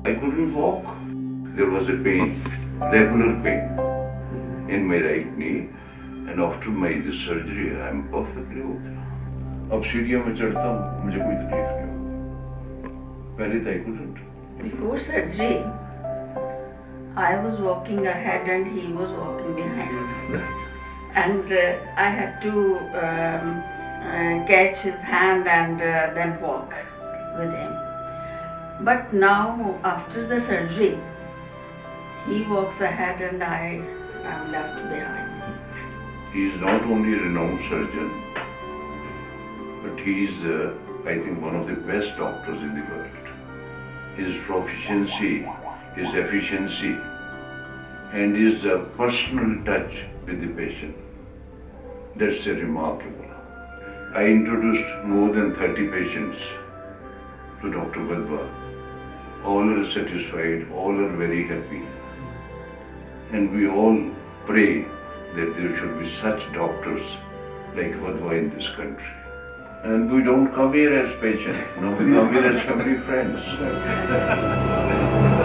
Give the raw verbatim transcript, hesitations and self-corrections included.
I couldn't walk. There was a pain, regular pain in my right knee, and after my this surgery, I am perfectly okay. अब सीढ़ियों में चढ़ता हूँ, मुझे कोई तकलीफ नहीं होती. पहले तो I couldn't. Before surgery, I was walking ahead and he was walking behind, and uh, I had to um, uh, catch his hand and uh, then walk with him. But now, after the surgery, he walks ahead and I am left behind. He is not only a renowned surgeon, but he is, uh, I think, one of the best doctors in the world. His proficiency, his efficiency, and his uh, personal touch with the patient, that's uh, remarkable. I introduced more than thirty patients to Doctor Vadva. All are satisfied, all are very happy. And we all pray that there should be such doctors like Vadva in this country. And we don't come here as patients, no, we come here as family friends.